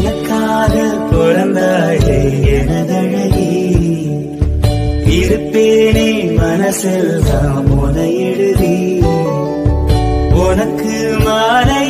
எனக்காக பிறந்தாயே எனதழகி, இருப்பேனே மனசெல்லாம் உன எழுதி, உனக்கு மாலை